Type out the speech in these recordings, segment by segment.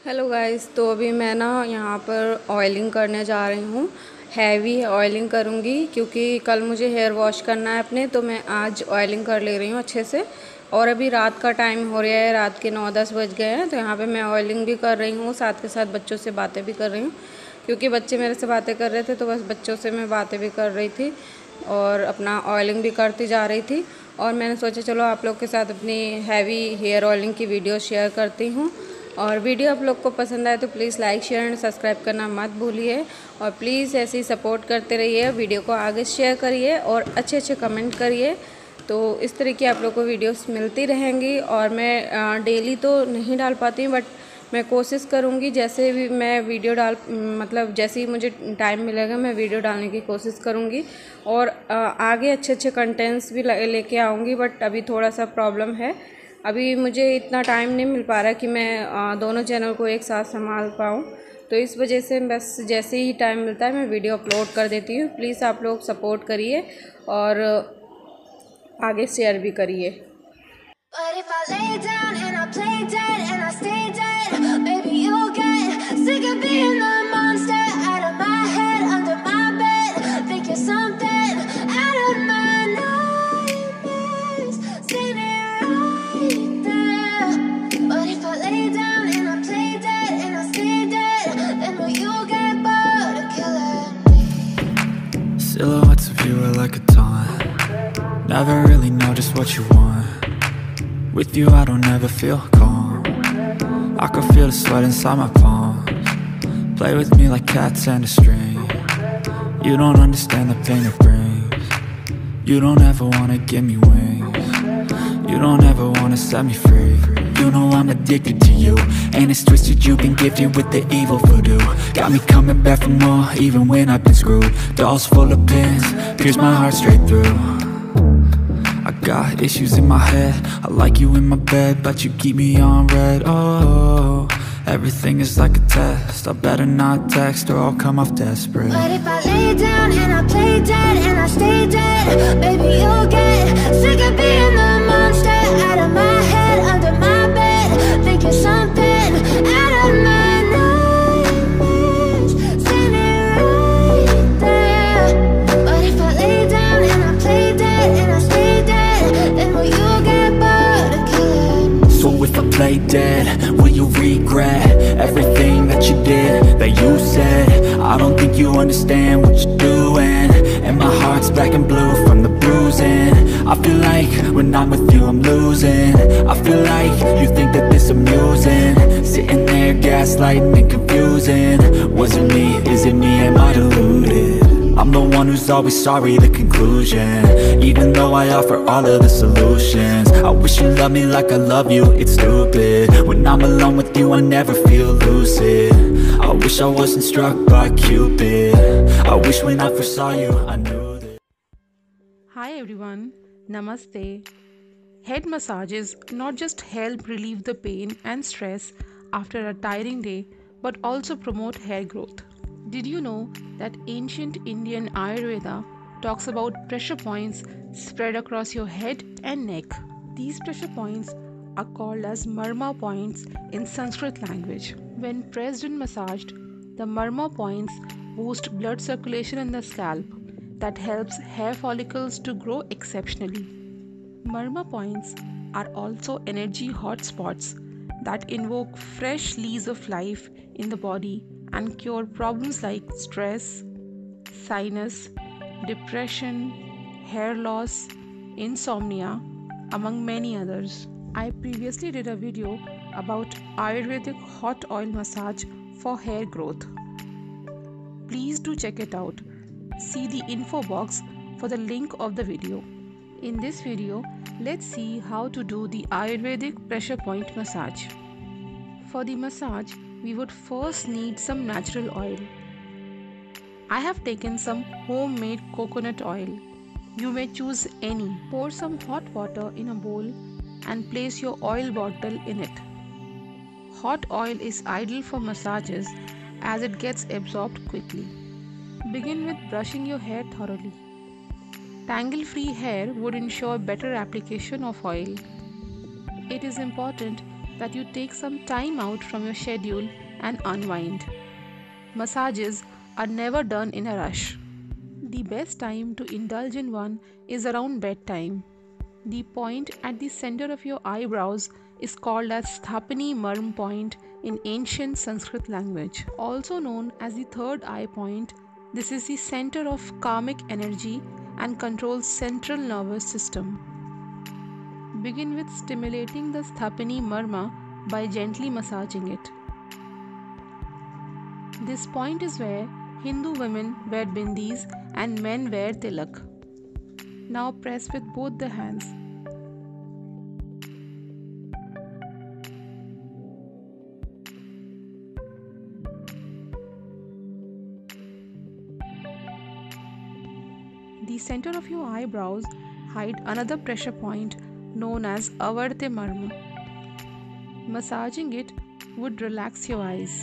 Hello guys, तो अभी मैं ना यहाँ पर ऑयलिंग करने जा रही हूँ। हैवी ऑयलिंग करूँगी क्योंकि कल मुझे हेयर वॉश करना है अपने, तो मैं आज ऑयलिंग कर ले रही हूँ अच्छे से। और अभी रात का टाइम हो रहा है, रात के 9-10 बज गए हैं, तो यहाँ पे मैं ऑयलिंग भी कर रही हूँ, साथ के साथ बच्चों से बातें भी कर रही हूँ क्योंकि बच्चे मेरे से बातें कर रहे थे, तो बस बच्चों से मैं बातें भी कर रही थी और अपना ऑयलिंग भी करती जा रही थी। और मैंने सोचा चलो आप लोग के साथ अपनी हैवी हेयर ऑयलिंग की वीडियो शेयर करती हूँ। और वीडियो आप लोग को पसंद आए तो please like share and subscribe करना मत भूलिए। और प्लीज़ ऐसे ही सपोर्ट करते रहिए, वीडियो को आगे शेयर करिए और अच्छे अच्छे कमेंट करिए। तो इस तरह की आप लोग को वीडियोस मिलती रहेंगी। और मैं डेली तो नहीं डाल पाती हूँ, बट मैं कोशिश करूँगी जैसे भी मैं वीडियो मतलब जैसे ही मुझे टाइम मिलेगा मैं वीडियो डालने की कोशिश करूँगी। और आगे अच्छे अच्छे कंटेंट्स भी लेके आऊँगी, बट अभी थोड़ा सा प्रॉब्लम है। अभी मुझे इतना टाइम नहीं मिल पा रहा कि मैं दोनों चैनल को एक साथ संभाल पाऊँ, तो इस वजह से बस जैसे ही टाइम मिलता है मैं वीडियो अपलोड कर देती हूँ। प्लीज़ आप लोग सपोर्ट करिए और आगे शेयर भी करिए। Silhouettes of you are like a taunt. Never really know just what you want. With you I don't ever feel calm. I can feel the sweat inside my palms. Play with me like cats and a string. You don't understand the pain it brings. You don't ever wanna give me wings. You don't ever wanna set me free. You know I'm addicted to you, and it's twisted, you've been gifted with the evil voodoo. Got me coming back for more, even when I've been screwed. Dolls full of pins, pierce my heart straight through. I got issues in my head, I like you in my bed, but you keep me on red. Oh, everything is like a test, I better not text or I'll come off desperate. But if I lay down and I play dead and I stay dead, baby you'll get sick of being the monster out of my head, under my bed, thinking something out of my nightmares, standing right there. But if I lay down and I play dead and I stay dead, then will you get bored of killing? So if I play dead, will you regret everything that you did, that you said? I don't think you understand what you're doing, and my heart's black and blue from the bruising. I feel like when I'm with you I'm losing. I feel like you think that this amusing, sitting there gaslighting and confusing. Was it me? Is it me? Am I deluded? I'm the one who's always sorry, the conclusion, even though I offer all of the solutions. I wish you loved me like I love you, it's stupid. When I'm alone with you I never feel lucid. I wish I wasn't struck by Cupid. I wish when I first saw you I knew that. Hi everyone, Namaste. Head massages not just help relieve the pain and stress after a tiring day, but also promote hair growth. Did you know that ancient Indian Ayurveda talks about pressure points spread across your head and neck? These pressure points are called as marma points in Sanskrit language. When pressed and massaged, the marma points boost blood circulation in the scalp that helps hair follicles to grow exceptionally. Marma points are also energy hotspots that invoke fresh lease of life in the body and cure problems like stress, sinus, depression, hair loss, insomnia, among many others. I previously did a video about Ayurvedic hot oil massage for hair growth. Please do check it out. See the info box for the link of the video. In this video, let's see how to do the Ayurvedic pressure point massage. For the massage, we would first need some natural oil. I have taken some homemade coconut oil. You may choose any. Pour some hot water in a bowl and place your oil bottle in it. Hot oil is ideal for massages as it gets absorbed quickly. Begin with brushing your hair thoroughly. Tangle-free hair would ensure better application of oil. It is important that you take some time out from your schedule and unwind. Massages are never done in a rush. The best time to indulge in one is around bedtime. The point at the center of your eyebrows is called as Sthapani Marm point in ancient Sanskrit language. Also known as the third eye point, this is the center of karmic energy and controls central nervous system. Begin with stimulating the Sthapani Marma by gently massaging it. This point is where Hindu women wear bindis and men wear tilak. Now press with both the hands. The center of your eyebrows hide another pressure point known as Avarte Marma. Massaging it would relax your eyes.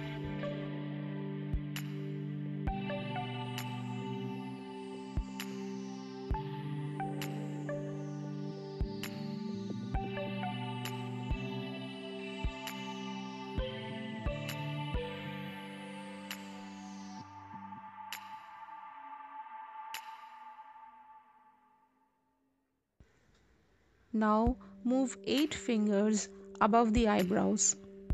Now move 8 fingers above the eyebrows.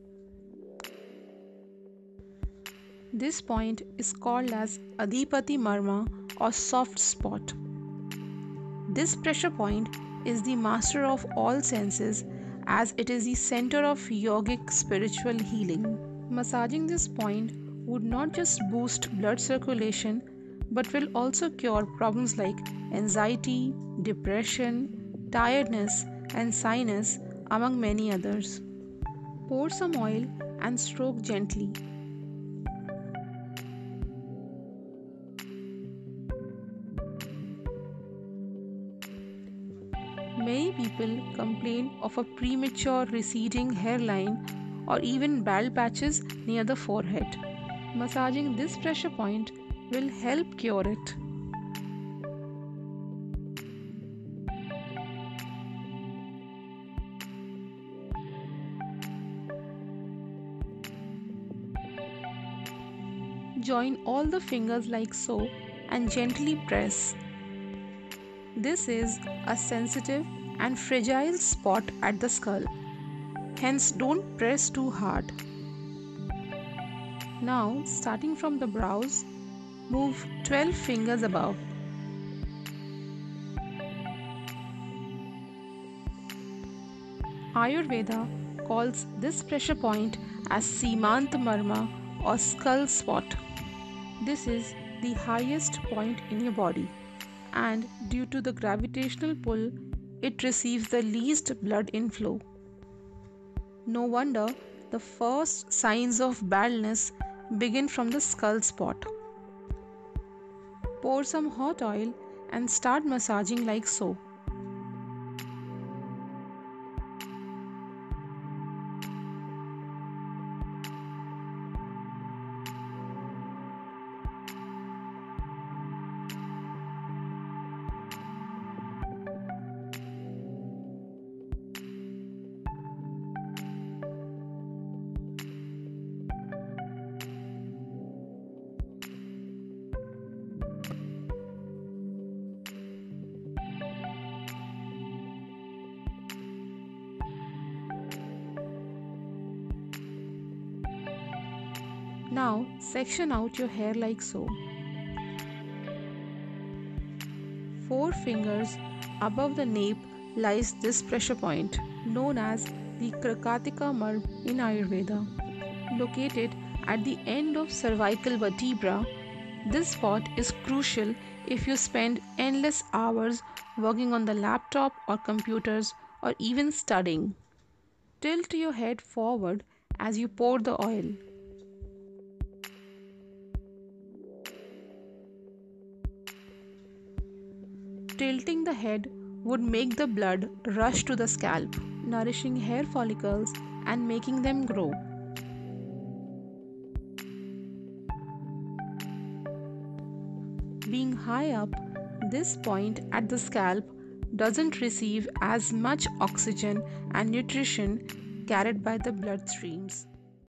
This point is called as Adhipati Marma or soft spot. This pressure point is the master of all senses as it is the center of yogic spiritual healing. Massaging this point would not just boost blood circulation but will also cure problems like anxiety, depression, tiredness and sinus among many others. Pour some oil and stroke gently. Many people complain of a premature receding hairline or even bald patches near the forehead. Massaging this pressure point will help cure it. Join all the fingers like so and gently press. This is a sensitive and fragile spot at the skull. Hence, don't press too hard. Now, starting from the brows, move 12 fingers above. Ayurveda calls this pressure point as Simant Marma or skull spot. This is the highest point in your body, and due to the gravitational pull, it receives the least blood inflow. No wonder the first signs of baldness begin from the skull spot. Pour some hot oil and start massaging like so. Now section out your hair like so. 4 fingers above the nape lies this pressure point known as the Krakatika Marm in Ayurveda. Located at the end of cervical vertebra, this spot is crucial if you spend endless hours working on the laptop or computers or even studying. Tilt your head forward as you pour the oil. Tilting the head would make the blood rush to the scalp, nourishing hair follicles and making them grow. Being high up, this point at the scalp doesn't receive as much oxygen and nutrition carried by the blood streams.